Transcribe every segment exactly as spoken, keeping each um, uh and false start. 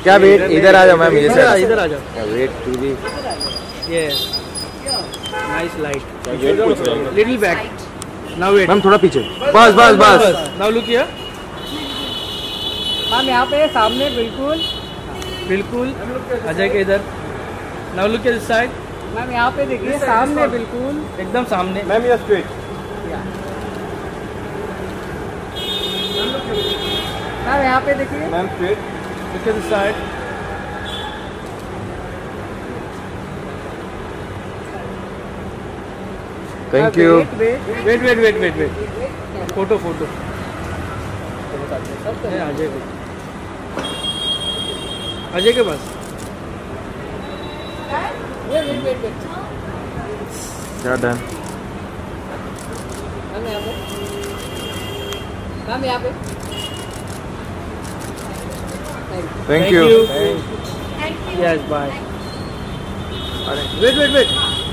क्या वेट इधर आ जाओ मैम ये इधर इधर आ जाओ क्या wait to be yes nice light little back now wait ma'am थोड़ा पीछे बस बस बस नाउ लुक हियर मैम यहाँ पे सामने बिल्कुल बिल्कुल अजय के इधर now look at this side ma'am यहाँ पे देखिए सामने बिल्कुल एकदम सामने मैम ये स्ट्रेट मैम यहाँ पे देखिए ma'am straight look at this side thank you wait wait wait wait wait wait photo photo Ajay को अजय के पास क्या डन मैम यहाँ पे thank you yes bye wait wait wait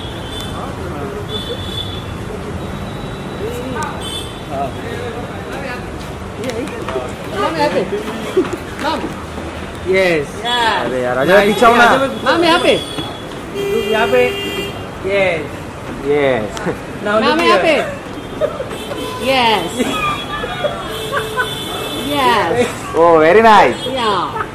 yes अरे यार अजय पीछे आओ ना मैम यहाँ पे यहाँ पे यस यस मैम यहाँ पे yes yes oh very nice या